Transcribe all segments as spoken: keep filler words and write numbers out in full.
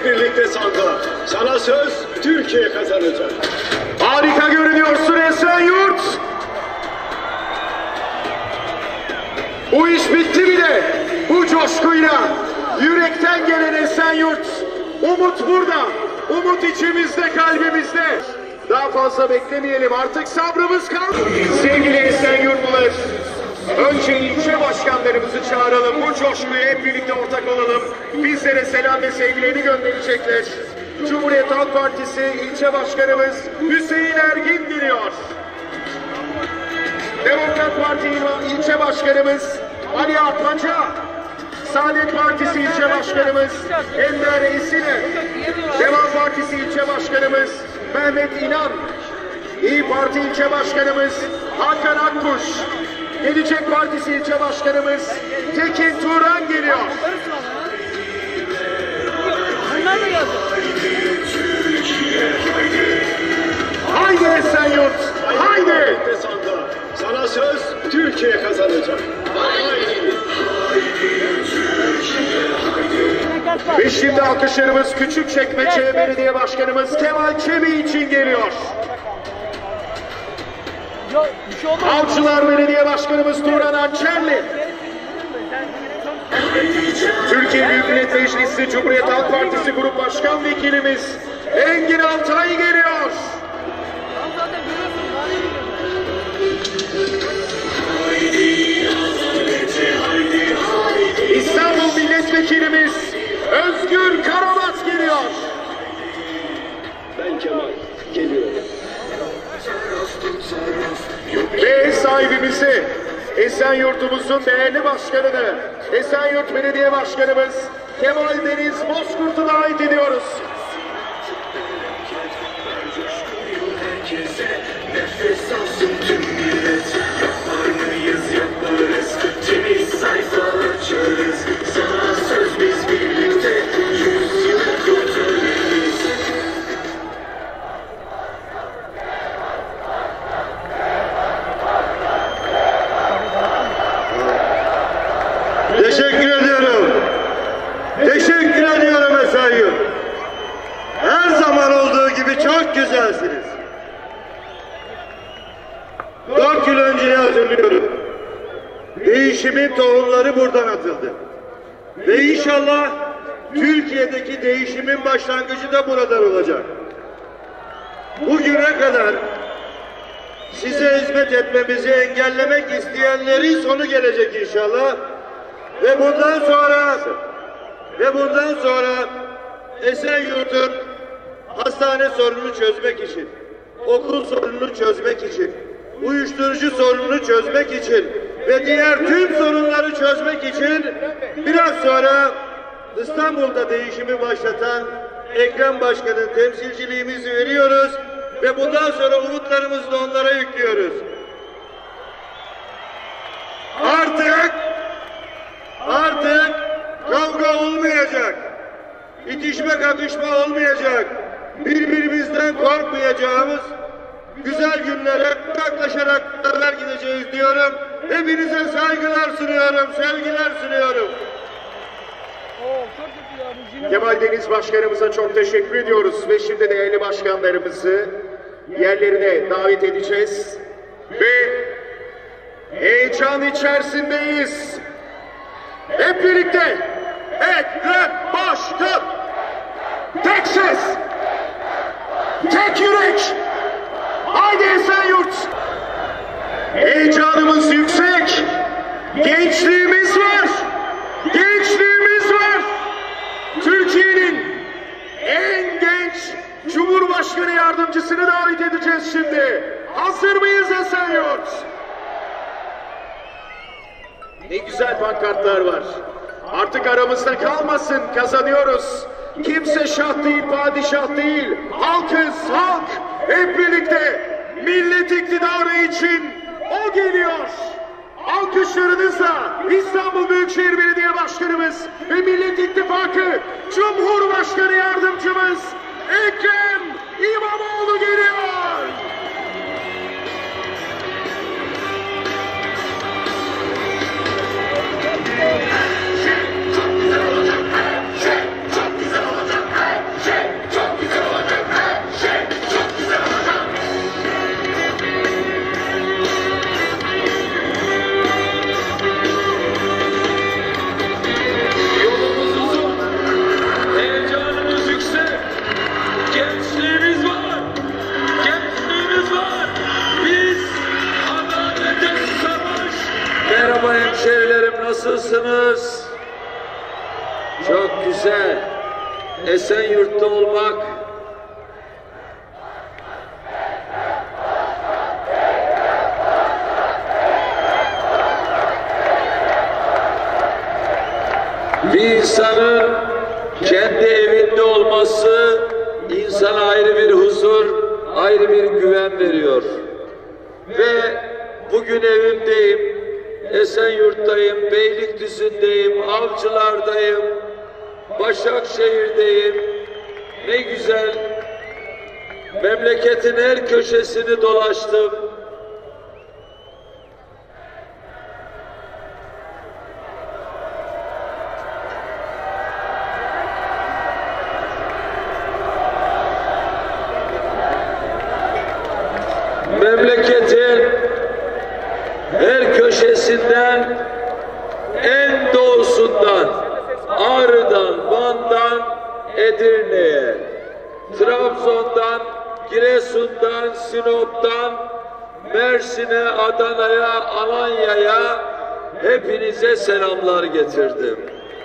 birlikte sanda. Sana söz, Türkiye kazanacak. Harika görünüyorsun Esenyurt. Bu iş bitti bile. Bu coşkuyla, yürekten gelen Esenyurt. Umut burada. Umut içimizde, kalbimizde. Daha fazla beklemeyelim. Artık sabrımız kaldı. Sevgili Esenyurtlular, önce ilçe başkanlarımızı çağıralım. Bu coşkuya hep birlikte ortak olalım. Bizlere selam ve sevgilerini gönderecekler. Cumhuriyet Halk Partisi ilçe başkanımız Hüseyin Ergin geliyor. Demokrat Parti ilçe başkanımız Ali Atmaca. Saadet Partisi ilçe başkanımız Enver Esine. Devam Partisi ilçe başkanımız Mehmet İnan. İYİ Parti ilçe başkanımız Hakan Akkuş. Gelecek Partisi ilçe başkanımız Tekin Turan geliyor. Haydi Esenyurt, haydi! Sana söz, Türkiye kazanacak. Ve şimdi alkışlarımız Küçükçekmece Belediye Başkanımız Kemal Çebi için geliyor. Avcılar Belediye Başkanımız Turan Ançerli. Türkiye Büyük Millet Meclisi Cumhuriyet Halk Partisi Grup Başkan Vekilimiz Engin Altay geliyor. İstanbul Milletvekilimiz Özgür Karabat geliyor. Ben Kemal, geliyorum. Ve ev sahibimizi, Esenyurt'umuzun değerli başkanını, Esenyurt Belediye Başkanımız Kemal Deniz Bozkurt'u davet ediyoruz. Nefes alsın tüm millet. Yapar mıyız yaparız. Temiz sayfa açarız. Sana söz biz birlikte yüz yıl kurtarırız. Teşekkür ediyorum. Teşekkür ediyorum Esenyurt. Her zaman olduğu gibi çok güzelsiniz. Dört yıl önceye hatırlıyorum. Değişimin tohumları buradan atıldı. Ve inşallah Türkiye'deki değişimin başlangıcı da buradan olacak. Bugüne kadar size hizmet etmemizi engellemek isteyenlerin sonu gelecek inşallah. Ve bundan sonra ve bundan sonra Esenyurt'un hastane sorununu çözmek için, okul sorununu çözmek için, uyuşturucu sorununu çözmek için ve diğer tüm sorunları çözmek için biraz sonra İstanbul'da değişimi başlatan Ekrem Başkan'ın temsilciliğimizi veriyoruz ve bundan sonra umutlarımızı da onlara yüklüyoruz. Artık artık kavga olmayacak, itişme kakışma olmayacak, birbirimizden korkmayacağımız güzel günlere yaklaşarak beraber gideceğiz diyorum. Hepinize saygılar sunuyorum, sevgiler sunuyorum. Kemal Deniz Başkanımıza çok teşekkür ediyoruz ve şimdi değerli başkanlarımızı yerlerine davet edeceğiz ve heyecan içerisindeyiz. Hep birlikte Ekrem Başkan, tek ses, tek yürek. Haydi Esenyurt! Heyecanımız yüksek, gençliğimiz var, gençliğimiz var. Türkiye'nin en genç Cumhurbaşkanı yardımcısını davet edeceğiz şimdi. Hazır mıyız Esenyurt? Ne güzel pankartlar var. Artık aramızda kalmasın, kazanıyoruz. Kimse şah değil, padişah değil. Halkız, halk. Hep birlikte millet iktidarı için o geliyor. Alkışlarınızla İstanbul Büyükşehir Belediye Başkanımız ve Millet İttifakı Cumhurbaşkanı Yardımcımız Ekrem İmamoğlu geliyor. Çok güzel olacak, çok güzel olacak. Nasılsınız? Çok güzel. Esenyurt'ta olmak bir insanın kendi evinde olması insana ayrı bir huzur, ayrı bir güven veriyor. Ve bugün evimdeyim, Esenyurt'tayım, Beylikdüzü'ndeyim, Avcılar'dayım, Başakşehir'deyim. Ne güzel, memleketin her köşesini dolaştım. Memleketin her köşesinden, en doğusundan, Ağrı'dan, Van'dan, Edirne'ye, Trabzon'dan, Giresun'dan, Sinop'tan, Mersin'e, Adana'ya, Alanya'ya hepinize selamlar getirdim.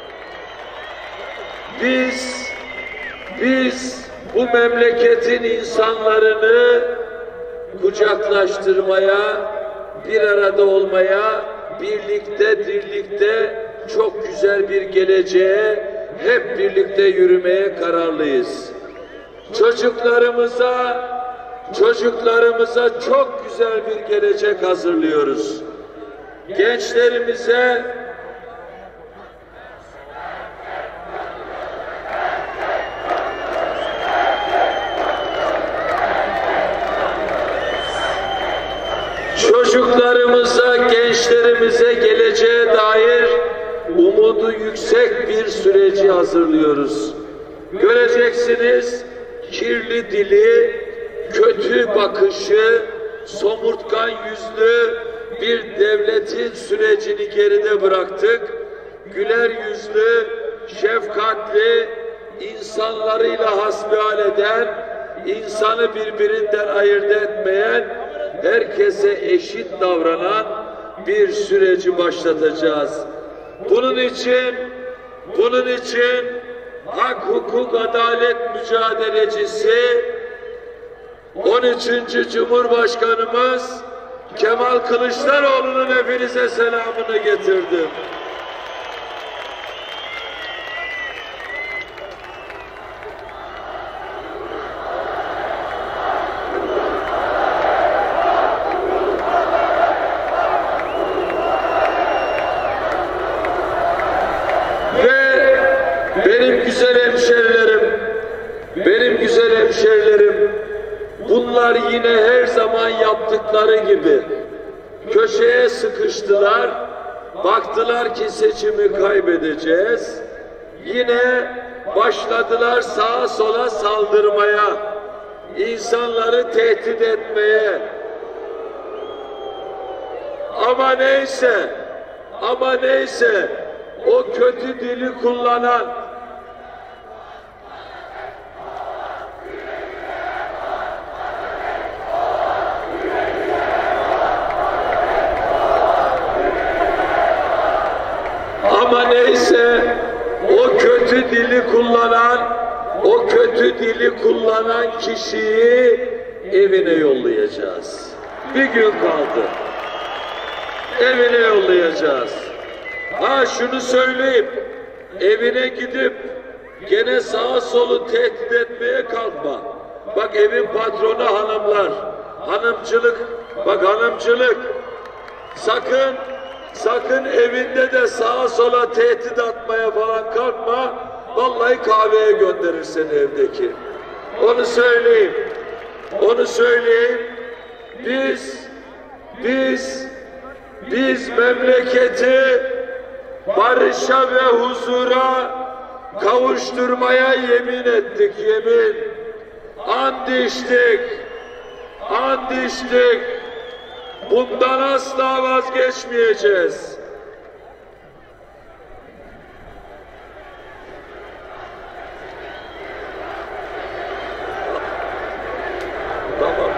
Biz, biz bu memleketin insanlarını kucaklaştırmaya, bir arada olmaya, birlikte, dirlikte çok güzel bir geleceğe hep birlikte yürümeye kararlıyız. Çocuklarımıza, çocuklarımıza çok güzel bir gelecek hazırlıyoruz. Gençlerimize Çocuklarımıza, gençlerimize geleceğe dair umudu yüksek bir süreci hazırlıyoruz. Göreceksiniz, kirli dili, kötü bakışı, somurtkan yüzlü bir devletin sürecini geride bıraktık. Güler yüzlü, şefkatli, insanlarıyla hasbihal eden, insanı birbirinden ayırt etmeyen, herkese eşit davranan bir süreci başlatacağız. Bunun için, bunun için hak, hukuk, adalet mücadelecisi on üçüncü Cumhurbaşkanımız Kemal Kılıçdaroğlu'nun hepinize selamını getirdim. Benim güzel hemşerilerim, benim güzel hemşerilerim, bunlar yine her zaman yaptıkları gibi köşeye sıkıştılar, baktılar ki seçimi kaybedeceğiz, yine başladılar sağa sola saldırmaya, insanları tehdit etmeye. Ama neyse, ama neyse, o kötü dili kullanan, ama neyse o kötü dili kullanan, o kötü dili kullanan kişiyi evine yollayacağız. Bir gün kaldı. Evine yollayacağız. Ha şunu söyleyeyim, evine gidip gene sağa solu tehdit etmeye kalkma. Bak evin patronu hanımlar, hanımcılık, bak hanımcılık. Sakın, sakın evinde de sağa sola tehdit atmaya falan kalkma. Vallahi kahveye gönderir seni evdeki. Onu söyleyeyim, onu söyleyeyim. Biz, biz, biz memleketi barışa ve huzura kavuşturmaya yemin ettik, yemin. And içtik, and içtik. Bundan asla vazgeçmeyeceğiz. Tamam.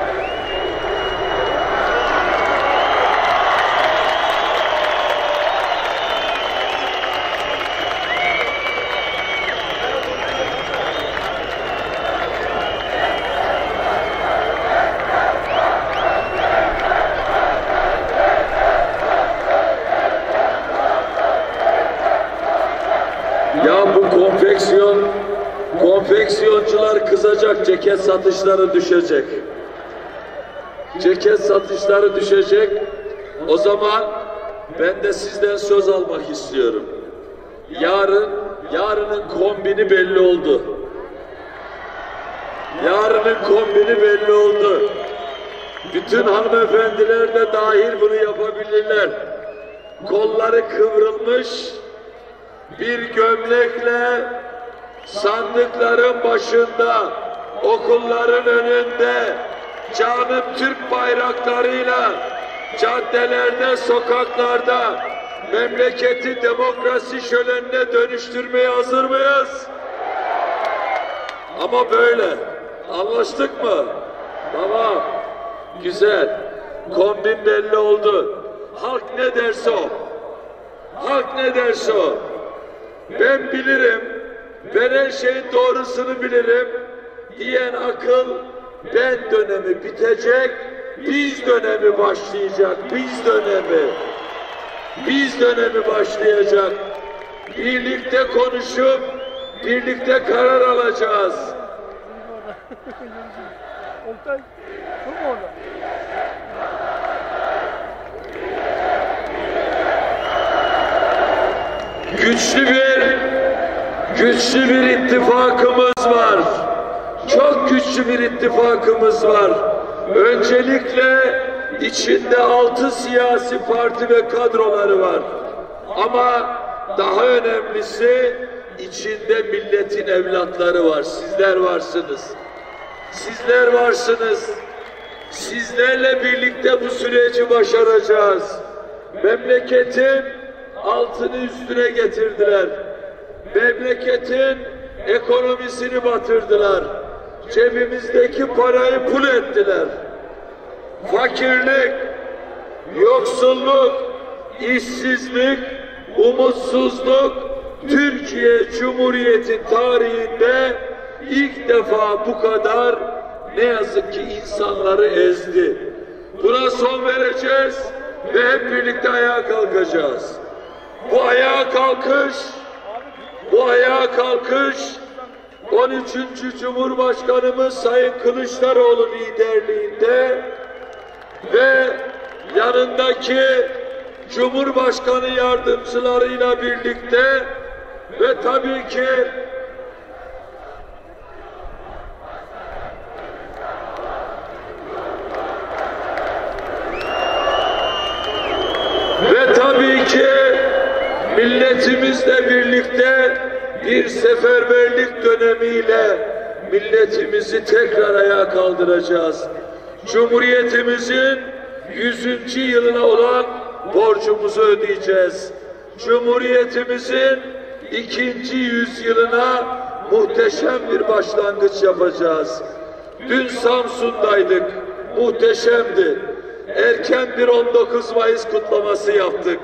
konfeksiyoncular kızacak, ceket satışları düşecek. Ceket satışları düşecek. O zaman ben de sizden söz almak istiyorum. Yarın, yarının kombini belli oldu. Yarının kombini belli oldu. Bütün hanımefendiler de dahil bunu yapabilirler. Kolları kıvrılmış bir gömlekle sandıkların başında, okulların önünde canım Türk bayraklarıyla caddelerde, sokaklarda memleketi demokrasi şölenine dönüştürmeye hazır mıyız? Ama böyle. Anlaştık mı? Tamam. Güzel. Kombin belli oldu. Halk ne derse o. Halk ne derse o. Ben bilirim. Ben her şeyin doğrusunu bilirim diyen akıl ben dönemi bitecek, biz dönemi başlayacak, biz dönemi. Biz dönemi başlayacak. Birlikte konuşup birlikte karar alacağız. Güçlü bir güçlü bir ittifakımız var. Çok güçlü bir ittifakımız var. Öncelikle içinde altı siyasi parti ve kadroları var. Ama daha önemlisi içinde milletin evlatları var. Sizler varsınız. Sizler varsınız. Sizlerle birlikte bu süreci başaracağız. Memleketin altını üstüne getirdiler. Memleketin ekonomisini batırdılar. Cebimizdeki parayı pul ettiler. Fakirlik, yoksulluk, işsizlik, umutsuzluk Türkiye Cumhuriyeti tarihinde ilk defa bu kadar ne yazık ki insanları ezdi. Buna son vereceğiz ve hep birlikte ayağa kalkacağız. Bu ayağa kalkış, bu ayağa kalkış on üçüncü Cumhurbaşkanımız Sayın Kılıçdaroğlu liderliğinde ve yanındaki Cumhurbaşkanı yardımcılarıyla birlikte ve tabii ki ve tabii ki milletimizle birlikte bir seferberlik dönemiyle milletimizi tekrar ayağa kaldıracağız. Cumhuriyetimizin yüzüncü yılına olan borcumuzu ödeyeceğiz. Cumhuriyetimizin ikinci yüzyılına muhteşem bir başlangıç yapacağız. Dün Samsun'daydık. Muhteşemdi. Erken bir on dokuz Mayıs kutlaması yaptık.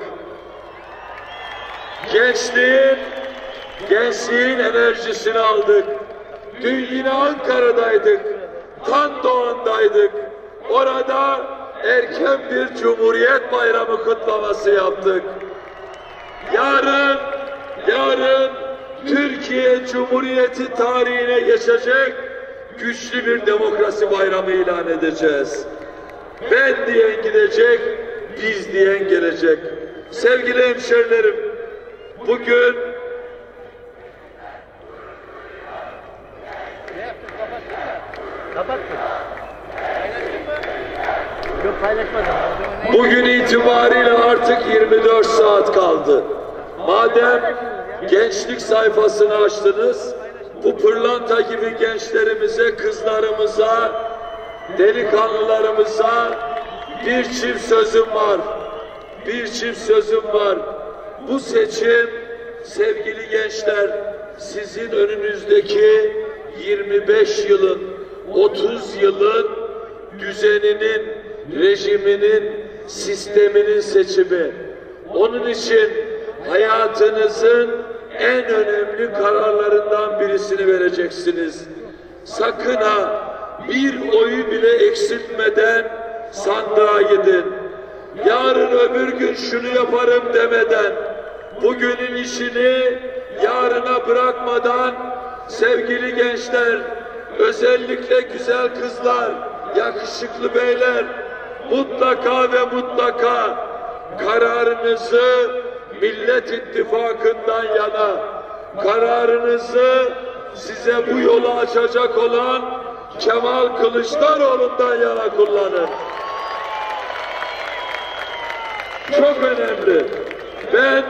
Gençliğin, gençliğin enerjisini aldık. Dün yine Ankara'daydık. Tan Doğan'daydık. Orada erken bir Cumhuriyet Bayramı kutlaması yaptık. Yarın, yarın Türkiye Cumhuriyeti tarihine geçecek güçlü bir demokrasi bayramı ilan edeceğiz. Ben diyen gidecek, biz diyen gelecek. Sevgili hemşerilerim, bugün bugün itibariyle artık yirmi dört saat kaldı. Madem gençlik sayfasını açtınız, bu pırlanta gibi gençlerimize, kızlarımıza, delikanlılarımıza bir çift sözüm var. Bir çift sözüm var. Bu seçim sevgili gençler, sizin önünüzdeki yirmi beş yılın, otuz yılın düzeninin, rejiminin, sisteminin seçimi. Onun için hayatınızın en önemli kararlarından birisini vereceksiniz. Sakın ha bir oyu bile eksiltmeden sandığa gidin. Yarın öbür gün şunu yaparım demeden, bugünün işini yarına bırakmadan sevgili gençler, özellikle güzel kızlar, yakışıklı beyler, mutlaka ve mutlaka kararınızı Millet İttifakı'ndan yana, kararınızı size bu yolu açacak olan Kemal Kılıçdaroğlu'ndan yana kullanın. Çok önemli. Ben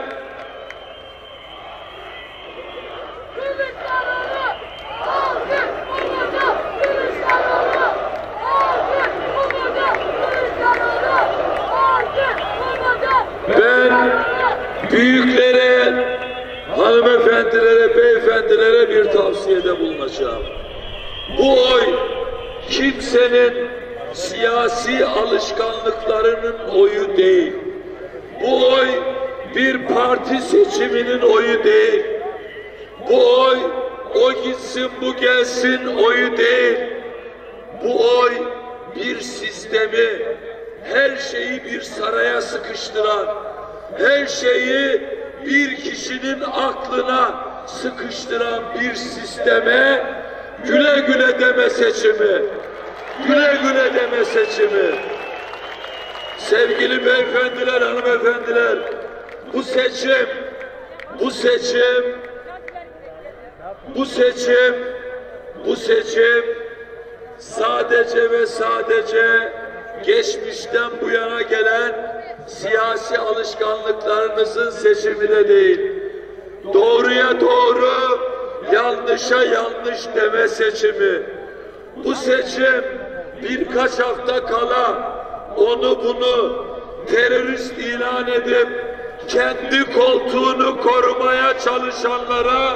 Ben büyüklere, hanımefendilere, beyefendilere bir tavsiyede bulunacağım. Bu oy kimsenin siyasi alışkanlıklarının oyu değil. Bu oy bir parti seçiminin oyu değil. Bu oy o gitsin bu gelsin oyu değil. Bu oy bir sistemi, her şeyi bir saraya sıkıştıran, her şeyi bir kişinin aklına sıkıştıran bir sisteme güle güle deme seçimi, güle güle deme seçimi. Sevgili beyefendiler, hanımefendiler, bu seçim, bu seçim, bu seçim, bu seçim sadece ve sadece geçmişten bu yana gelen siyasi alışkanlıklarınızın seçimi de değil. Doğruya doğru, yanlışa yanlış deme seçimi. Bu seçim birkaç hafta kala onu bunu terörist ilan edip kendi koltuğunu korumaya çalışanlara,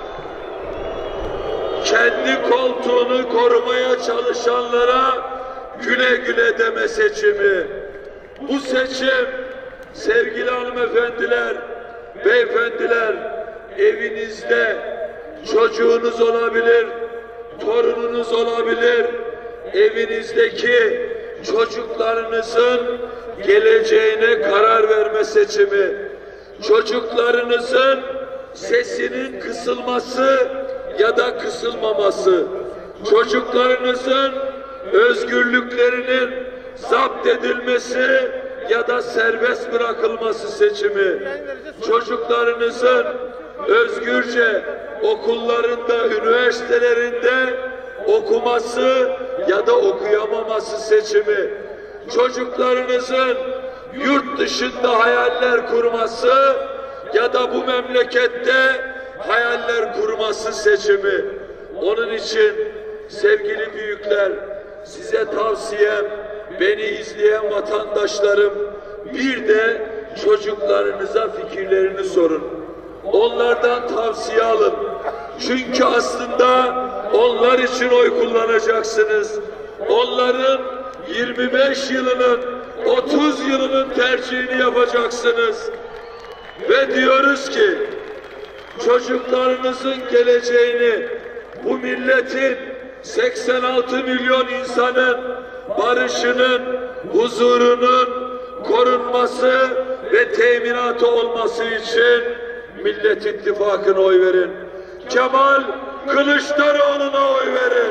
kendi koltuğunu korumaya çalışanlara güle güle deme seçimi. Bu seçim sevgili hanımefendiler, beyefendiler, evinizde çocuğunuz olabilir, torununuz olabilir, evinizdeki çocuklarınızın geleceğine karar verme seçimi, çocuklarınızın sesinin kısılması ya da kısılmaması, çocuklarınızın özgürlüklerinin zapt edilmesi ya da serbest bırakılması seçimi, çocuklarınızın özgürce okullarında, üniversitelerinde okuması ya da okuyamaması seçimi, çocuklarınızın yurt dışında hayaller kurması ya da bu memlekette hayaller kurması seçimi. Onun için sevgili büyükler, size tavsiyem, beni izleyen vatandaşlarım, bir de çocuklarınıza fikirlerini sorun. Onlardan tavsiye alın. Çünkü aslında onlar için oy kullanacaksınız. Onların yirmi beş yılının, otuz yılının tercihini yapacaksınız. Ve diyoruz ki, çocuklarınızın geleceğini, bu milletin seksen altı milyon insanın barışının, huzurunun korunması ve teminatı olması için Millet İttifakı'na oy verin. Kemal Kılıçdaroğlu'na oy verin.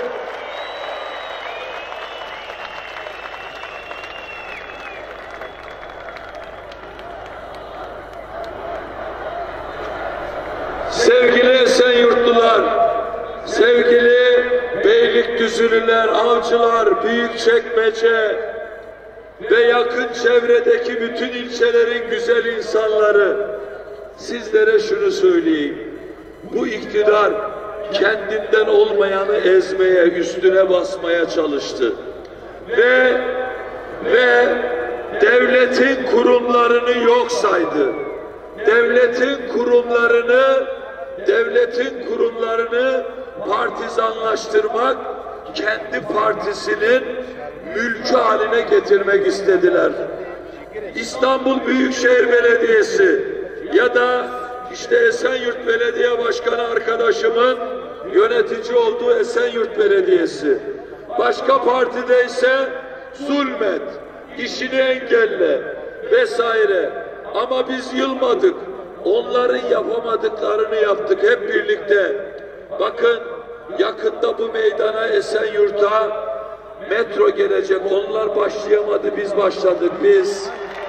Sevgili Esenyurtlular, sevgili Beylikdüzülüler, Avcılar, Büyükçekmece ve yakın çevredeki bütün ilçelerin güzel insanları, sizlere şunu söyleyeyim. Bu iktidar kendinden olmayanı ezmeye, üstüne basmaya çalıştı. Ve ve devletin kurumlarını yok saydı. Devletin kurumlarını devletin kurumlarını partizanlaştırmak, kendi partisinin mülkü haline getirmek istediler. İstanbul Büyükşehir Belediyesi ya da işte Esenyurt Belediye Başkanı arkadaşımın yönetici olduğu Esenyurt Belediyesi. Başka partide ise zulmet, işini engelle vesaire. Ama biz yılmadık. Onların yapamadıklarını yaptık hep birlikte. bakın yakında bu meydana Esenyurt'a metro gelecek. Onlar başlayamadı, biz başladık biz.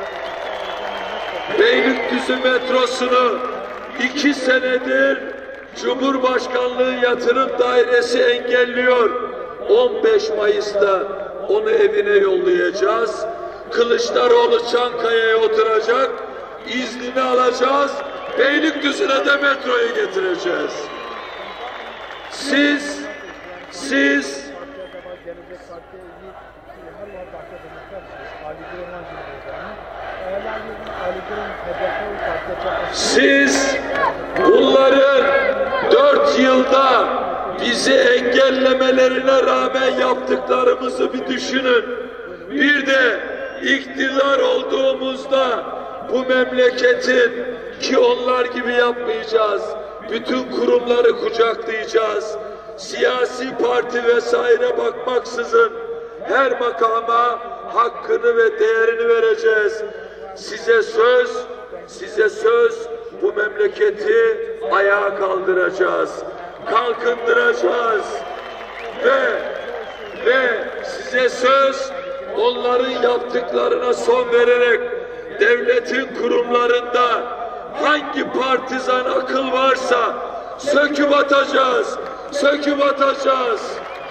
Beylikdüzü metrosunu iki senedir Cumhurbaşkanlığı Yatırım Dairesi engelliyor. on beş Mayıs'ta onu evine yollayacağız. Kılıçdaroğlu Çankaya'ya oturacak, iznini alacağız. Beylikdüzü'ne de metroyu getireceğiz. Siz, siz Siz bunların dört yılda bizi engellemelerine rağmen yaptıklarımızı bir düşünün. Bir de iktidar olduğumuzda bu memleketin, ki onlar gibi yapmayacağız, bütün kurumları kucaklayacağız. Siyasi parti vesaire bakmaksızın her makama hakkını ve değerini vereceğiz. Size söz, size söz bu memleketi ayağa kaldıracağız, kalkındıracağız ve ve size söz onların yaptıklarına son vererek devletin kurumlarında hangi partizan akıl varsa söküp atacağız, söküp atacağız.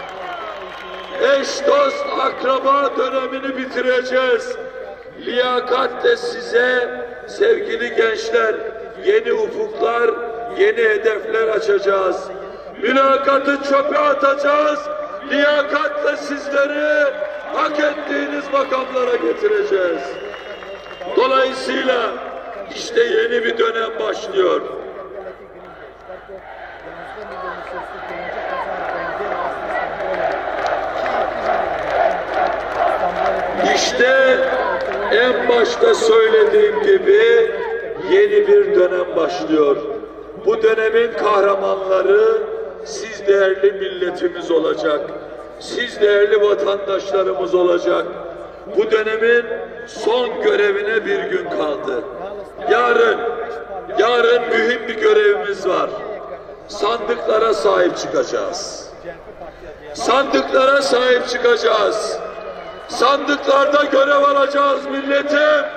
Eş, dost, akraba dönemini bitireceğiz. Liyakatle size sevgili gençler yeni ufuklar, yeni hedefler açacağız. Mülakatı çöpe atacağız. Liyakatle sizleri hak ettiğiniz makamlara getireceğiz. Dolayısıyla işte yeni bir dönem başlıyor. İşte en başta söylediğim gibi yeni bir dönem başlıyor. Bu dönemin kahramanları siz değerli milletimiz olacak. Siz değerli vatandaşlarımız olacak. Bu dönemin son görevine bir gün kaldı. Yarın, yarın mühim bir görevimiz var. Sandıklara sahip çıkacağız. Sandıklara sahip çıkacağız. Sandıklarda görev alacağız milletim.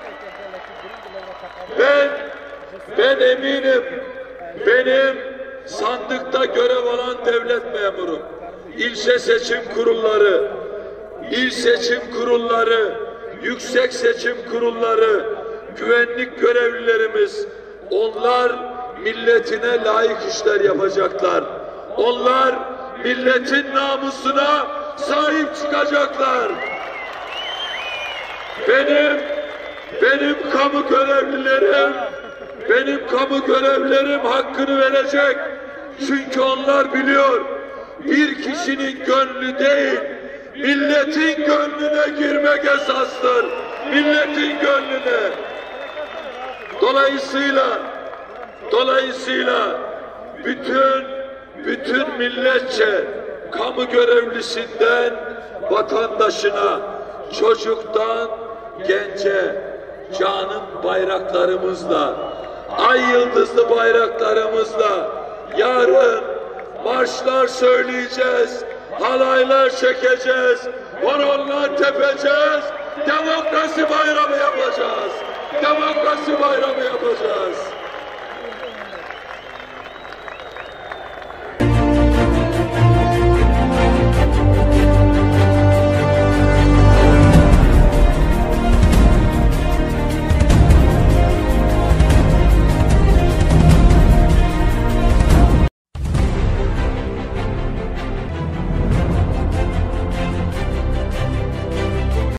Ben, ben eminim, benim sandıkta görev alan devlet memurum, ilçe seçim kurulları, il seçim kurulları, yüksek seçim kurulları, güvenlik görevlilerimiz, onlar milletine layık işler yapacaklar. Onlar milletin namusuna sahip çıkacaklar. Benim, benim kamu görevlilerim, benim kamu görevlilerim hakkını verecek. Çünkü onlar biliyor, bir kişinin gönlü değil, milletin gönlüne girmek esastır. Milletin gönlüne. Dolayısıyla, dolayısıyla bütün, bütün milletçe, kamu görevlisinden vatandaşına, çocuktan gence, canım bayraklarımızla, ay yıldızlı bayraklarımızla yarın marşlar söyleyeceğiz, halaylar çekeceğiz, horonlar tepeceğiz, demokrasi bayramı yapacağız. Demokrasi bayramı yapacağız.